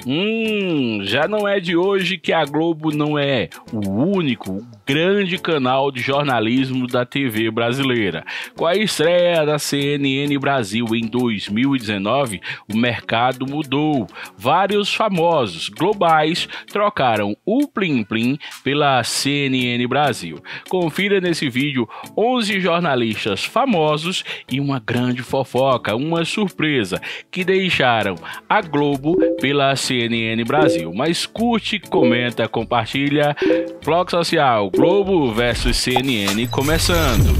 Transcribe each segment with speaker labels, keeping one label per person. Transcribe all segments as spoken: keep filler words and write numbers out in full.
Speaker 1: Hum, já não é de hoje que a Globo não é o único grande canal de jornalismo da T V brasileira. Com a estreia da C N N Brasil em dois mil e dezenove, o mercado mudou. Vários famosos globais trocaram o Plim Plim pela C N N Brasil. Confira nesse vídeo onze jornalistas famosos e uma grande fofoca, uma surpresa, que deixaram a Globo pela C N N Brasil. Mas curte, comenta, compartilha. Vlog Social, Globo versus C N N começando.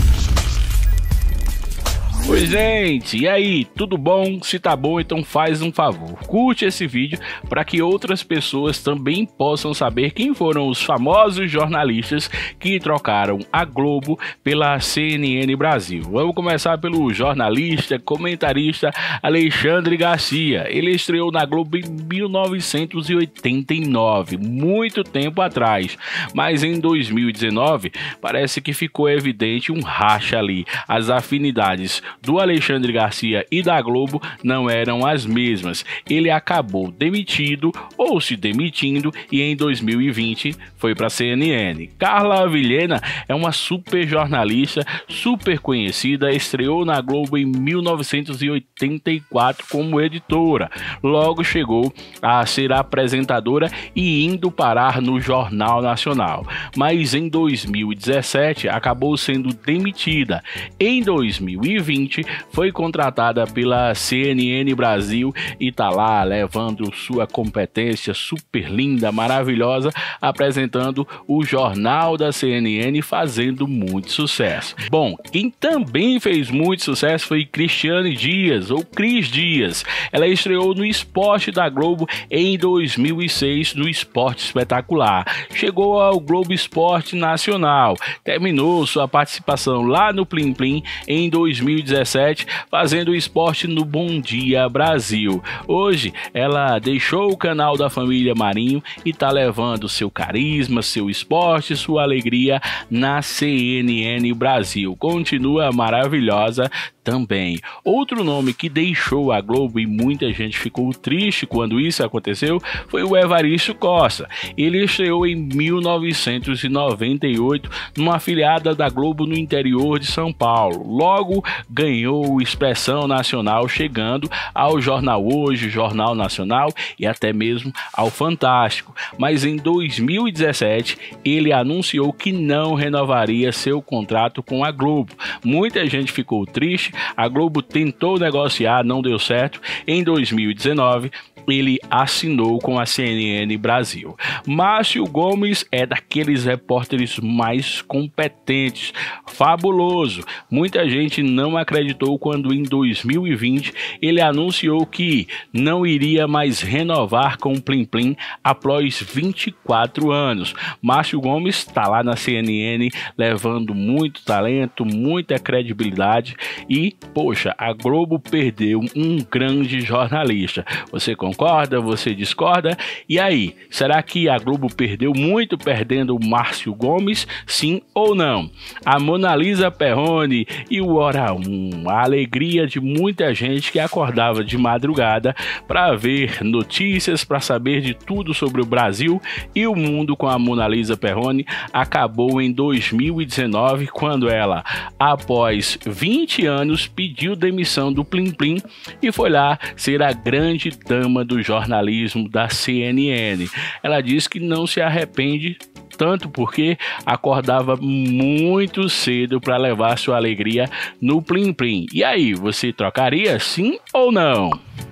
Speaker 1: Oi gente, e aí, tudo bom? Se tá bom, então faz um favor, curte esse vídeo para que outras pessoas também possam saber quem foram os famosos jornalistas que trocaram a Globo pela C N N Brasil. Vamos começar pelo jornalista, comentarista Alexandre Garcia. Ele estreou na Globo em mil novecentos e oitenta e nove, muito tempo atrás, mas em dois mil e dezenove parece que ficou evidente um racha ali. As afinidades do Alexandre Garcia e da Globo não eram as mesmas. Ele acabou demitido ou se demitindo e em dois mil e vinte foi para a C N N. Carla Vilhena é uma super jornalista, super conhecida, estreou na Globo em mil novecentos e oitenta e quatro como editora. Logo chegou a ser apresentadora e indo parar no Jornal Nacional. Mas em dois mil e dezessete acabou sendo demitida. Em dois mil e vinte foi contratada pela C N N Brasil e tá lá levando sua competência super linda, maravilhosa, apresentando o Jornal da C N N, fazendo muito sucesso. Bom, quem também fez muito sucesso foi Cristiane Dias, ou Cris Dias. Ela estreou no Esporte da Globo em dois mil e seis no Esporte Espetacular. Chegou ao Globo Esporte Nacional, terminou sua participação lá no Plim Plim em dois mil e dezessete, fazendo esporte no Bom Dia Brasil. Hoje ela deixou o canal da família Marinho e está levando seu carisma, seu esporte, sua alegria na C N N Brasil. Continua maravilhosa também. Outro nome que deixou a Globo e muita gente ficou triste quando isso aconteceu foi o Evaristo Costa. Ele estreou em mil novecentos e noventa e oito numa afiliada da Globo no interior de São Paulo. Logo ganhou expressão nacional, chegando ao Jornal Hoje, Jornal Nacional e até mesmo ao Fantástico. Mas em dois mil e dezessete ele anunciou que não renovaria seu contrato com a Globo. Muita gente ficou triste. A Globo tentou negociar, não deu certo. Em dois mil e dezenove ele assinou com a C N N Brasil. Márcio Gomes é daqueles repórteres mais competentes, fabuloso. Muita gente não acreditou quando em dois mil e vinte ele anunciou que não iria mais renovar com o Plim Plim após vinte e quatro anos. Márcio Gomes está lá na C N N levando muito talento, muita credibilidade e, poxa, a Globo perdeu um grande jornalista. Você concorda? Concorda? Você discorda? E aí, será que a Globo perdeu muito perdendo o Márcio Gomes? Sim ou não? A Mona Lisa Perrone e o Hora um, a alegria de muita gente que acordava de madrugada para ver notícias, para saber de tudo sobre o Brasil e o mundo com a Mona Lisa Perrone, acabou em dois mil e dezenove, quando ela, após vinte anos, pediu demissão do Plim Plim e foi lá ser a grande dama do jornalismo da C N N. Ela diz que não se arrepende tanto porque acordava muito cedo para levar sua alegria no Plim Plim. E aí, você trocaria sim ou não?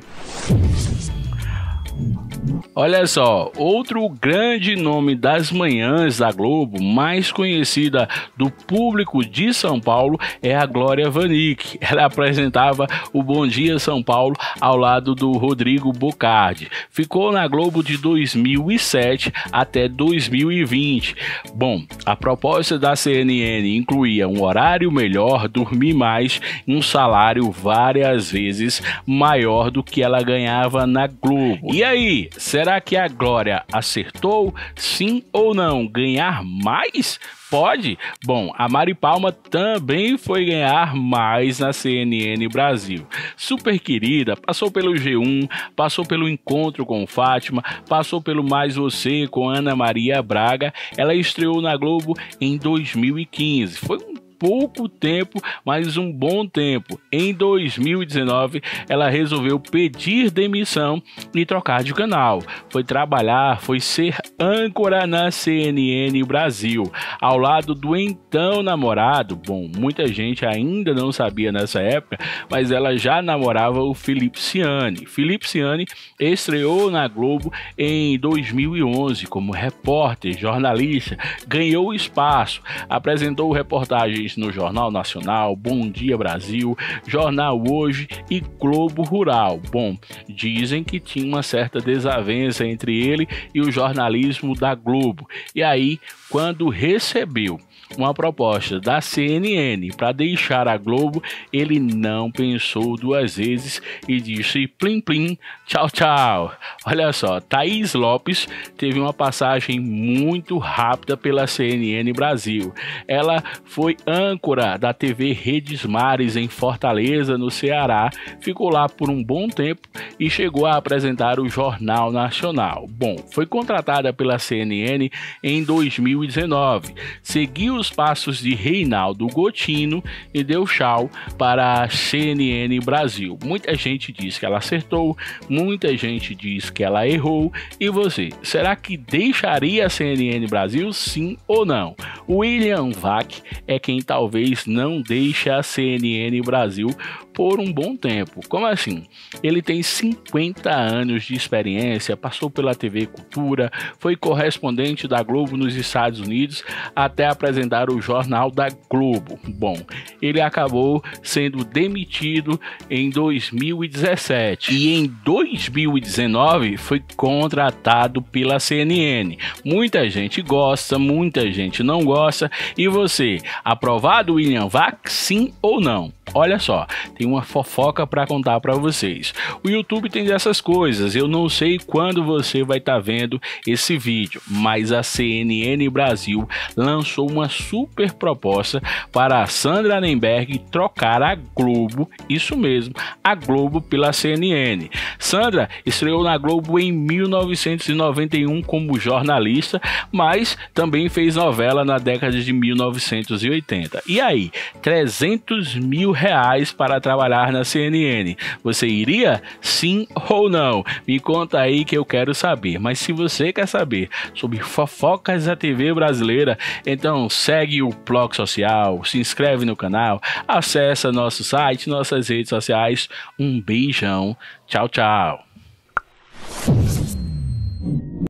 Speaker 1: Olha só, outro grande nome das manhãs da Globo, mais conhecida do público de São Paulo, é a Glória Vanik. Ela apresentava o Bom Dia São Paulo ao lado do Rodrigo Bocardi. Ficou na Globo de dois mil e sete até dois mil e vinte. Bom, a proposta da C N N incluía um horário melhor, dormir mais e um salário várias vezes maior do que ela ganhava na Globo. E aí, será Será que a Glória acertou? Sim ou não? Ganhar mais? Pode? Bom, a Mari Palma também foi ganhar mais na C N N Brasil. Super querida, passou pelo G um, passou pelo Encontro com Fátima, passou pelo Mais Você com Ana Maria Braga. Ela estreou na Globo em dois mil e quinze. Foi um pouco tempo, mas um bom tempo. Em dois mil e dezenove, ela resolveu pedir demissão e trocar de canal. Foi trabalhar, foi ser âncora na C N N Brasil, ao lado do então namorado. Bom, muita gente ainda não sabia nessa época, mas ela já namorava o Felipe Ciani. Felipe Ciani estreou na Globo em dois mil e onze como repórter, jornalista, ganhou espaço, apresentou reportagens no Jornal Nacional, Bom Dia Brasil, Jornal Hoje e Globo Rural. Bom, dizem que tinha uma certa desavença entre ele e o jornalismo da Globo. E aí, quando recebeu uma proposta da C N N para deixar a Globo, ele não pensou duas vezes e disse plim plim, tchau tchau. Olha só, Thaís Lopes teve uma passagem muito rápida pela C N N Brasil. Ela foi âncora da T V Redes Mares em Fortaleza, no Ceará, ficou lá por um bom tempo e chegou a apresentar o Jornal Nacional. Bom, foi contratada pela C N N em dois mil e dezenove, seguiu os passos de Reinaldo Gotino e deu tchau para a C N N Brasil. Muita gente diz que ela acertou, muita gente diz que ela errou. E você, será que deixaria a C N N Brasil, sim ou não? William Vac é quem talvez não deixe a C N N Brasil por um bom tempo. Como assim? Ele tem cinquenta anos de experiência, passou pela T V Cultura, foi correspondente da Globo nos Estados Unidos até apresentar o Jornal da Globo. Bom, ele acabou sendo demitido em dois mil e dezessete e em dois mil e dezenove foi contratado pela C N N. Muita gente gosta, muita gente não gosta. E você, aprovado William Vac, sim ou não? Olha só, tem uma fofoca para contar para vocês. O YouTube tem dessas coisas, eu não sei quando você vai estar tá vendo esse vídeo, mas a C N N Brasil lançou uma super proposta para a Sandra Nemberg trocar a Globo, isso mesmo, a Globo pela C N N. Sandra estreou na Globo em mil novecentos e noventa e um como jornalista, mas também fez novela na década de mil novecentos e oitenta. E aí, trezentos mil reais para trabalhar na C N N. Você iria? Sim ou não? Me conta aí que eu quero saber. Mas se você quer saber sobre fofocas da T V brasileira, então segue o Bloco Social, se inscreve no canal, acessa nosso site, nossas redes sociais. Um beijão. Tchau, tchau.